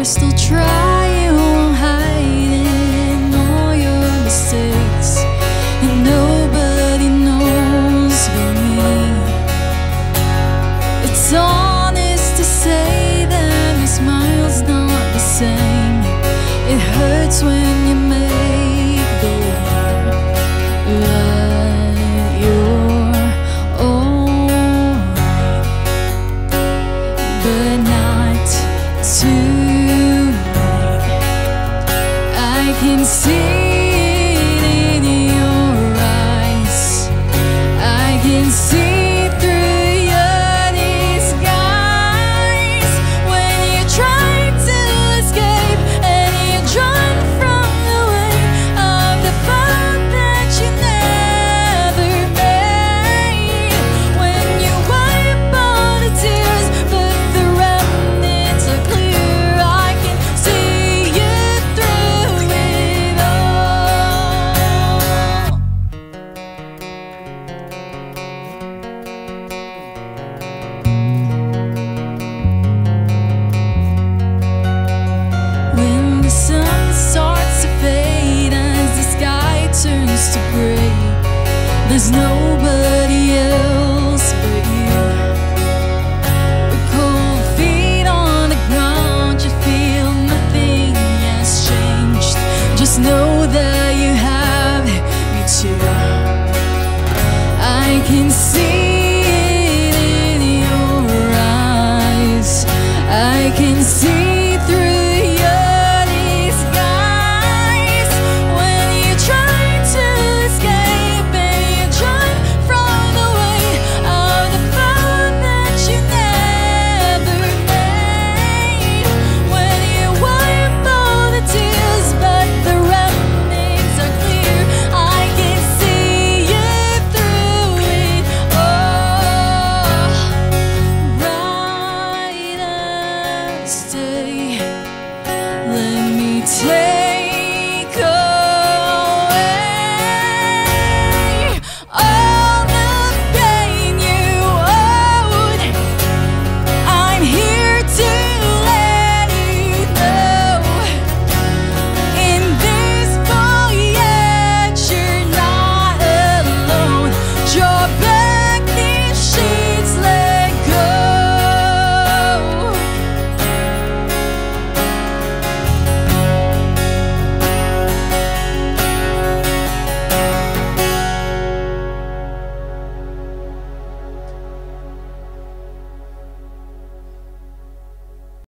you're still trying while hiding all your mistakes, and nobody knows but me. It's honest to say that your smile's not the same. It hurts when you make believe that you're alright, but not tonight. I can see it in your eyes. I can see through your disguise when you try to escape and you're drawn from the weight of the fault that you never made. When you wipe all the tears but the remnants are clear, I can see you through it all. When the sun starts to fade as the sky turns to gray, there's no